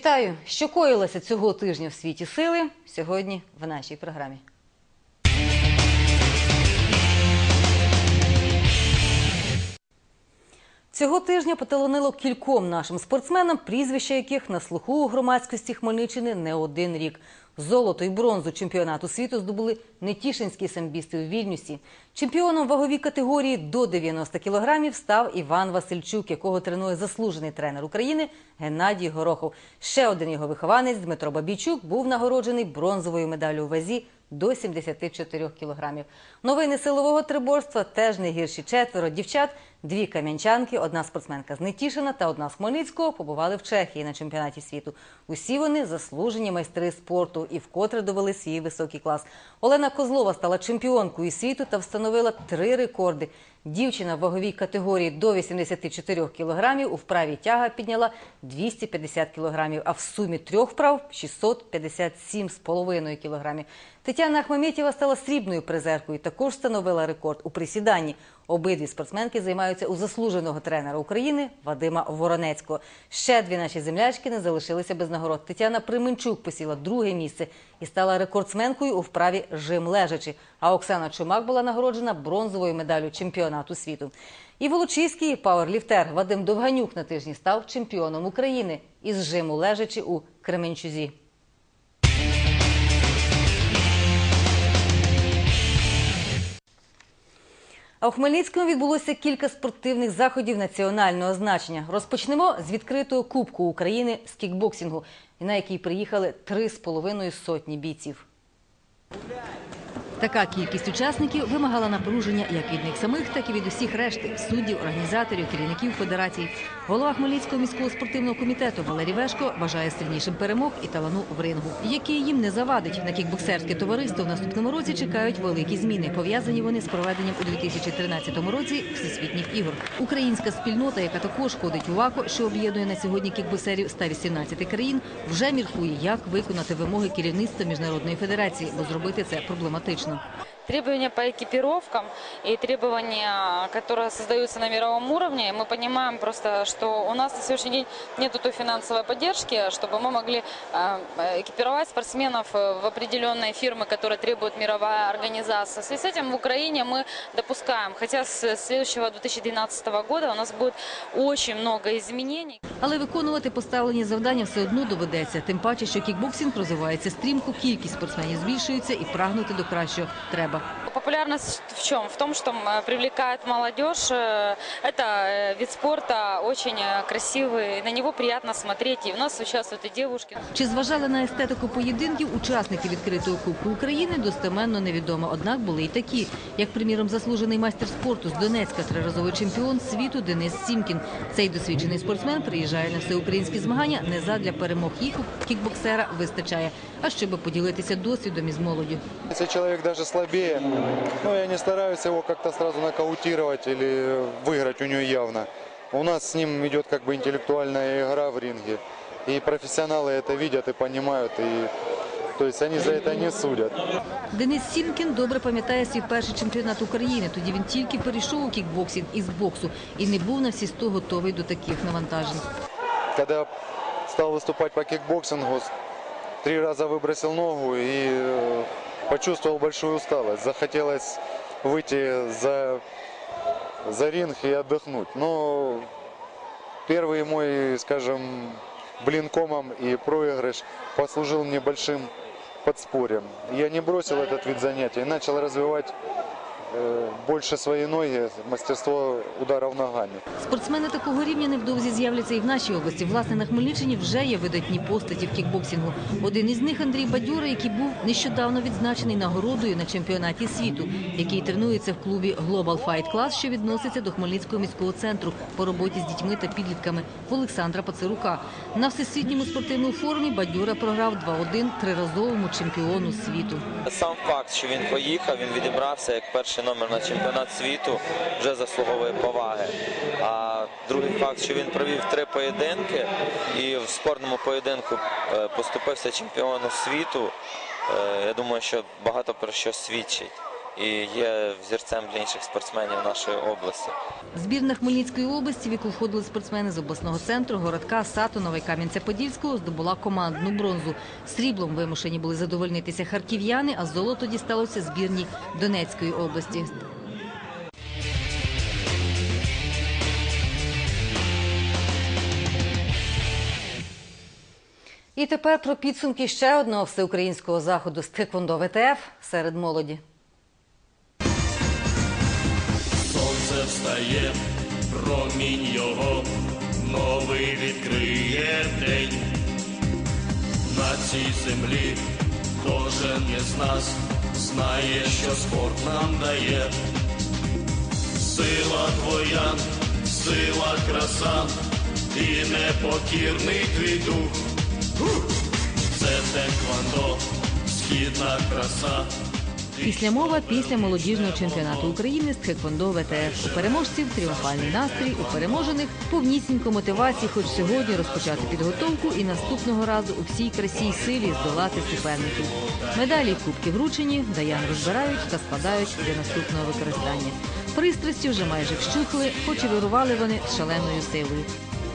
Вітаю! Що коїлося цього тижня в світі сили сьогодні в нашій програмі. Цього тижня поталанило кільком нашим спортсменам, прізвища яких на слуху у громадськості Хмельниччини не один рік. Золото і бронзу чемпіонату світу здобули нетішинські самбісти у Вільнюсі. Чемпіоном ваговій категорії до 90 кілограмів став Іван Васильчук, якого тренує заслужений тренер України Геннадій Горохов. Ще один його вихованець Дмитро Бабійчук був нагороджений бронзовою медаллю у вазі до 74 кілограмів. Новини силового триборства теж не гірші. 4 дівчат, 2 кам'янчанки, 1 спортсменка з Нетішина та 1 з Хмельницького побували в Чехії на чемпіонаті світу. Усі вони заслужені майстри спорту і вкотре довели свій високий клас. Олена Козлова стала чемпіонкою світу та встановила 3 рекорди. Дівчина в ваговій категорії до 84 кілограмів у вправі тяга підняла 250 кілограмів, а в сумі 3 вправ – 657,5 кілограмів. Тетяна Ахмаметєва стала срібною призеркою, також встановила рекорд у присіданні. Обидві спортсменки займаються у заслуженого тренера України Вадима Воронецького. Ще 2 наші землячки не залишилися без нагород. Тетяна Применчук посіла 2-ге місце і стала рекордсменкою у вправі жим лежачи. А Оксана Чумак була нагороджена бронзовою медаллю чемпіонату світу. І волочиський пауерліфтер Вадим Довганюк на тижні став чемпіоном України із жиму лежачи у Кременчузі. А у Хмельницькому відбулося кілька спортивних заходів національного значення. Розпочнемо з відкритого Кубку України з кікбоксингу, на який приїхали 3,5 сотні бійців. Така кількість учасників вимагала напруження як від них самих, так і від усіх решти – суддів, організаторів, керівників федерацій. Голова Хмельницького міського спортивного комітету Валерій Вешко вважає сильнішим перемог і талану в рингу, який їм не завадить. На кікбоксерське товариство в наступному році чекають великі зміни. Пов'язані вони з проведенням у 2013 році Всесвітніх ігор. Українська спільнота, яка також ходить у ВАКО, що об'єднує на сьогодні кікбоксерів 118 країн, вже міркує, як виконати вимоги керівництва Міжнародної федерації, бо зробити це проблематично. Требования по экипировкам и требования, которые создаются на мировом уровне, мы понимаем просто, что у нас на сегодняшний день нет той финансовой поддержки, чтобы мы могли экипировать спортсменов в определенные фирмы, которые требует мировая организация. В связи с этим в Украине мы допускаем, хотя с следующего 2012 года у нас будет очень много изменений. Але виконувати поставлені завдання все одно доведеться. Тим паче, що кікбоксинг розвивається стрімко, кількість спортсменів збільшується і прагнути до кращого треба. Популярность в чем? В том, что привлекает молодежь. Это вид спорта очень красивый, на него приятно смотреть. И у нас участвуют и девушки. Чи зважали на естетику поєдинків учасники відкритого Кубку України, достеменно невідомо. Однак були і такі, як, приміром, заслужений майстер спорту з Донецька, 3-разовий чемпіон світу Денис Сімкін. Цей досвідчений спортсмен приїжджає на всеукраїнські змагання не задля перемог. Їх у кікбоксера вистачає, а щоб поділитися досвідом із молоддю. Если человек даже слабее, я не стараюсь его как-то сразу нокаутировать или выиграть у него явно. У нас с ним идет как бы интеллектуальная игра в ринге. И профессионалы это видят и понимают, и то есть они за это не судят. Денис Сімкін добре пам'ятає свій перший чемпіонат України. Тоді він тільки перейшов у кікбоксинг із боксу і не був на всі 100 готовий до таких навантажень. Когда стал выступать по кикбоксингу, 3 раза выбросил ногу и почувствовал большую усталость. Захотелось выйти за ринг и отдохнуть. Но первый мой, скажем, блин комом и проигрыш послужил мне большим подспорьем. Я не бросил этот вид занятий и начал развивать більше свої ноги, мастерство ударів ногами. Спортсмени такого рівня невдовзі з'являться і в нашій області. Власне, на Хмельниччині вже є видатні постаті в кікбоксингу. Один із них – Андрій Бадьора, який був нещодавно відзначений нагородою на чемпіонаті світу, який тренується в клубі Global Fight Class, що відноситься до Хмельницького міського центру по роботі з дітьми та підлітками в Олександра Пацерука. На всесвітньому спортивному форумі Бадьора програв 2-1 3-разовому чемпіону світу. Сам факт, що він поїхав, він відібрався як перший номер на чемпіонат світу, вже заслуговує поваги. А другий факт, що він провів 3 поєдинки і в спортному поєдинку поступився чемпіону світу, я думаю, що багато про що свідчить. і є взірцем для інших спортсменів нашої області. Збірна Хмельницької області, в яку входили спортсмени з обласного центру, Городка, Сатонова і Кам'янця-Подільського, здобула командну бронзу. Сріблом вимушені були задовольнитися харків'яни, а золото дісталося збірній Донецької області. І тепер про підсумки ще одного всеукраїнського заходу з тхеквондо ВТФ серед молоді. Сонце встає, промінь його, новий відкриє день. На цій землі кожен із нас знає, що спорт нам дає. Сила твоя, сила краса і непокірний твій дух. Це тхеквондо, східна краса. Післямова після молодіжного чемпіонату України з тхеквондо ВТФ. У переможців тріумфальний настрій, у переможених повнісінько мотивації хоч сьогодні розпочати підготовку і наступного разу у всій красі й силі здолати суперників. Медалі й кубки вручені, даян розбирають та складають для наступного використання. Пристрасті вже майже вщухли, хоч і вирували вони з шаленою силою.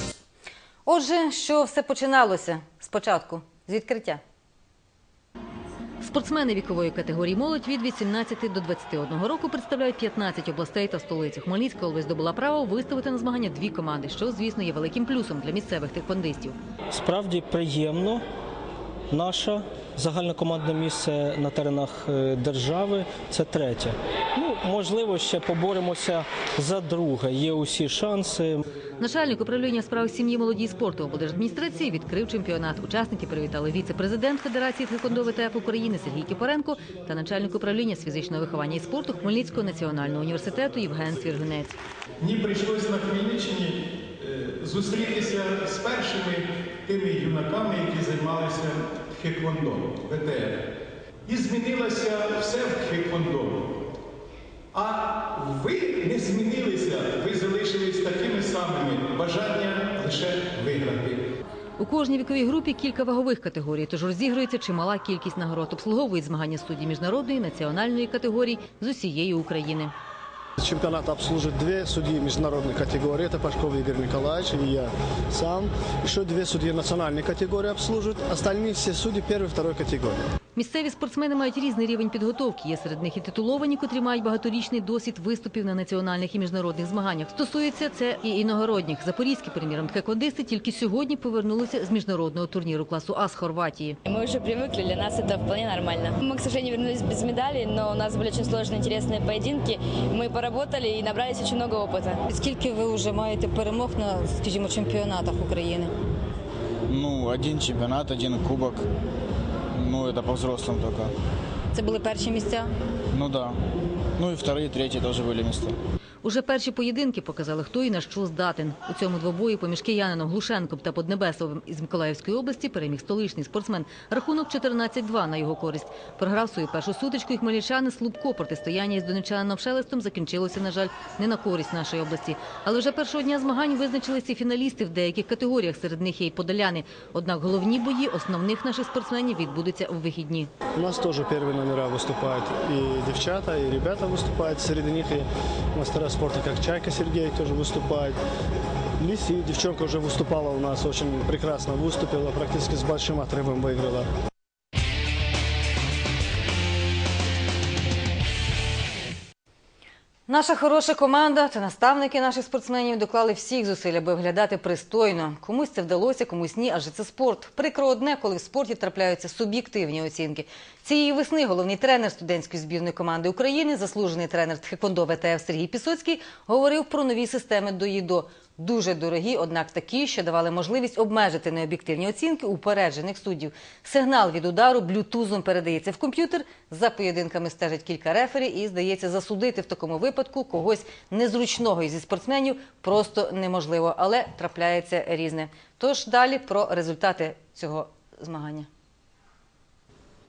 Отже, що все починалося спочатку з відкриття. Спортсмени вікової категорії молодь від 18 до 21 року представляють 15 областей та столицю. Хмельницька область здобула право виставити на змагання 2 команди, що, звісно, є великим плюсом для місцевих тхеквондистів. Справді приємно. Наше загальнокомандне місце на теренах держави – це 3-е. Можливо, ще поборемося за 2-е. Є усі шанси. Начальник управління справ сім'ї, молоді і спорту облдержадміністрації відкрив чемпіонат. Учасники привітали віце-президент Федерації тхеквондо ВТФ України Сергій Кіпоренко та начальник управління з фізичного виховання і спорту Хмельницького національного університету Євген Свіргунець. Мені прийшлося на Хмельниччині зустрітися з першими тими юнаками, які займалися тхеквондо, ВТФ. І змінилося все в тхеквондо. А ви не змінилися, ви залишились такими самими, бажання лише виграти. У кожній віковій групі кілька вагових категорій, тож розігрується чимала кількість нагород. Обслуговують змагання судді міжнародної, національної категорій з усієї України. Чемпионат обслужит 2 судьи международной категории, это Пашков Игорь Николаевич и я сам. Еще 2 судьи национальной категории обслужат, остальные все судьи 1-2 категории. Місцеві спортсмени мають різний рівень підготовки. Є серед них і титуловані, котрі мають багаторічний досвід виступів на національних і міжнародних змаганнях. Стосується це і іногородніх. Запорізькі, приміром, тхеквондисти тільки сьогодні повернулися з міжнародного турніру класу А з Хорватії. Мы уже привыкли, для нас это вполне нормально. Мы, к сожалению, вернулись без медалей, но у нас были очень сложные, интересные поединки. Мы поработали и набрались очень много опыта. Скільки ви вже маєте перемог на, скажімо, чемпіонатах України? 1 чемпионат, 1 кубок. Это по взрослым только. Це були перші місця? Да. И 2-й, 3-й тоже были места. Уже перші поєдинки показали, хто і на що здатен. У цьому двобої поміж киянином Глушенком та Поднебесовим із Миколаївської області переміг столичний спортсмен. Рахунок 14-2 на його користь. Програв свою першу сутичку і хмельничани Слупко. Протистояння із донеччанином Шелестом закінчилося, на жаль, не на користь нашої області. Але вже першого дня змагань визначилися і фіналісти в деяких категоріях. Серед них є і подоляни. Однак головні бої основних наших спортсменів відбудуться у вихідні. У нас тоже первые номера выступают и девчата, и ребята выступают. Среди них и мастера спорта, как Чайка Сергей, тоже выступает. Лиси, девчонка уже выступала у нас, очень прекрасно выступила, практически с большим отрывом выиграла. Наша хороша команда та наставники наших спортсменів доклали всіх зусиль, аби виглядати пристойно. Комусь це вдалося, комусь ні, адже це спорт. Прикро одне, коли в спорті трапляються суб'єктивні оцінки. Цієї весни головний тренер студентської збірної команди України, заслужений тренер тхеквондо ВТФ Сергій Пісоцький, говорив про нові системи доїдо. Дуже дорогі, однак такі, що давали можливість обмежити необ'єктивні оцінки упереджених суддів. Сигнал від удару блютузом передається в комп'ютер, за поєдинками стежать кілька рефері і, здається, засудити в такому випадку когось незручного із спортсменів просто неможливо, але трапляється різне. Тож далі про результати цього змагання.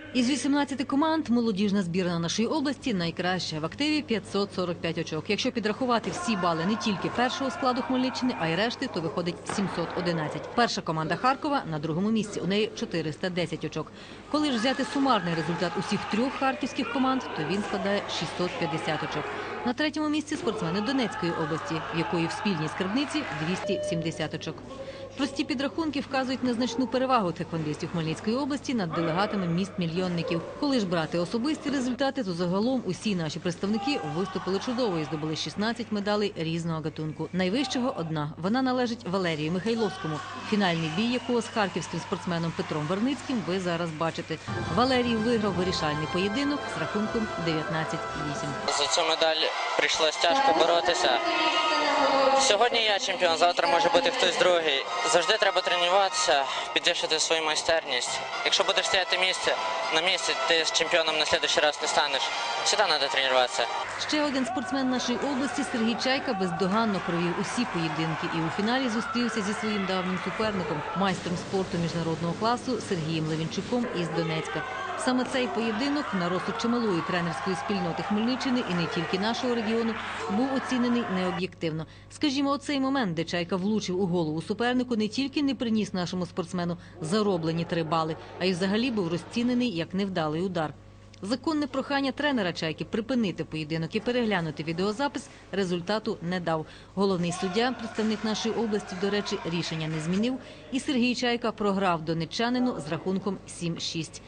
Із 18 команд молодіжна збірна нашої області найкраща. В активі 545 очок. Якщо підрахувати всі бали не тільки першого складу Хмельниччини, а й решти, то виходить 711. Перша команда Харкова на другому місці. У неї 410 очок. Коли ж взяти сумарний результат усіх трьох харківських команд, то він складає 650 очок. На третьому місці спортсмени Донецької області, в якої в спільній скарбниці 270 очок. Прості підрахунки вказують на значну перевагу тхеквондистів Хмельницької області над делегатами міст-мільйонників. Коли ж брати особисті результати, то загалом усі наші представники виступили чудово і здобули 16 медалей різного гатунку. Найвищого – одна. Вона належить Валерію Михайловському, фінальний бій якого з харківським спортсменом Петром Верницьким ви зараз бачите. Валерій виграв вирішальний поєдинок з рахунком 19-8. За цю медаль прийшлось тяжко боротися. Сьогодні я чемпіон, завтра може бути хтось другий. Завжди треба тренуватися, підвищити свою майстерність. Якщо будеш стояти на місці, ти з чемпіоном на наступний раз не станеш. Всегда треба тренуватися. Ще один спортсмен нашої області Сергій Чайка бездоганно провів усі поєдинки і у фіналі зустрівся зі своїм давнім суперником, майстром спорту міжнародного класу Сергієм Левінчуком із Донецька. Саме цей поєдинок на розсуд чималої тренерської спільноти Хмельниччини і не тільки нашого регіону був оцінений необ'єктивно. Скажімо, оцей момент, де Чайка влучив у голову супернику, не тільки не приніс нашому спортсмену зароблені 3 бали, а й взагалі був розцінений як невдалий удар. Законне прохання тренера Чайки припинити поєдинок і переглянути відеозапис результату не дав. Головний суддя, представник нашої області, до речі, рішення не змінив, і Сергій Чайка програв донеччанину з рахунком 7-6.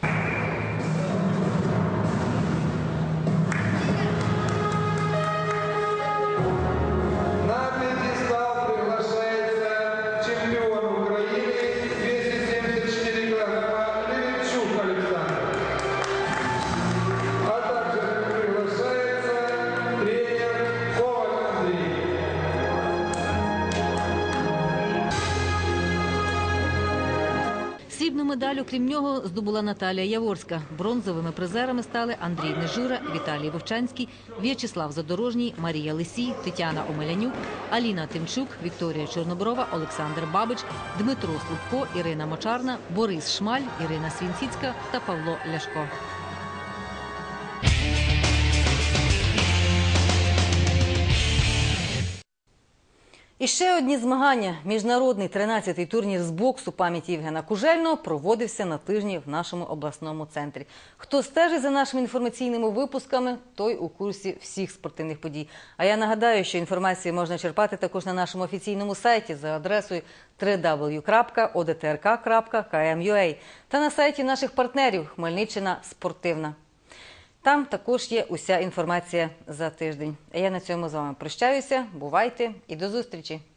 Срібну медаль, окрім нього, здобула Наталія Яворська. Бронзовими призерами стали Андрій Нежура, Віталій Вовчанський, В'ячеслав Задорожній, Марія Лисій, Тетяна Омелянюк, Аліна Тимчук, Вікторія Чорноброва, Олександр Бабич, Дмитро Слупко, Ірина Мочарна, Борис Шмаль, Ірина Свінціцька та Павло Ляшко. І ще одні змагання. Міжнародний 13-й турнір з боксу пам'яті Євгена Кужельного проводився на тижні в нашому обласному центрі. Хто стежить за нашими інформаційними випусками, той у курсі всіх спортивних подій. А я нагадаю, що інформацію можна черпати також на нашому офіційному сайті за адресою www.odtrk.km.ua та на сайті наших партнерів «Хмельниччина спортивна». Там також є уся інформація за тиждень. А я на цьому з вами прощаюся. Бувайте і до зустрічі!